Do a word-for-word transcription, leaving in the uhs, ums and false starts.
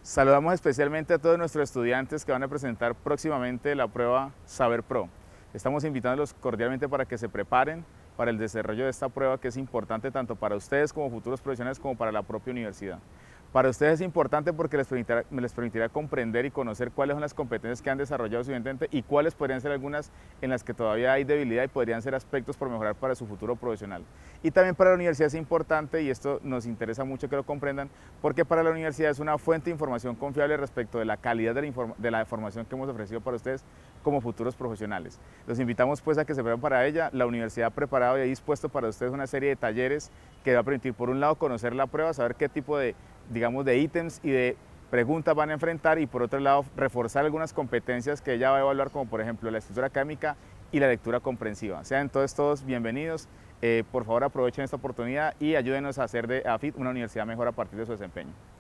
Saludamos especialmente a todos nuestros estudiantes que van a presentar próximamente la prueba Saber Pro. Estamos invitándolos cordialmente para que se preparen para el desarrollo de esta prueba, que es importante tanto para ustedes como futuros profesionales como para la propia universidad. Para ustedes es importante porque les permitirá, les permitirá comprender y conocer cuáles son las competencias que han desarrollado su estudiante y cuáles podrían ser algunas en las que todavía hay debilidad y podrían ser aspectos por mejorar para su futuro profesional. Y también para la universidad es importante, y esto nos interesa mucho que lo comprendan, porque para la universidad es una fuente de información confiable respecto de la calidad de la, inform de la información que hemos ofrecido para ustedes como futuros profesionales. Los invitamos pues a que se preparen para ella. La universidad ha preparado y ha dispuesto para ustedes una serie de talleres que va a permitir, por un lado, conocer la prueba, saber qué tipo de digamos, de ítems y de preguntas van a enfrentar, y por otro lado reforzar algunas competencias que ella va a evaluar, como por ejemplo la escritura académica y la lectura comprensiva. Sean entonces todos bienvenidos, eh, por favor aprovechen esta oportunidad y ayúdenos a hacer de AFIT una universidad mejor a partir de su desempeño.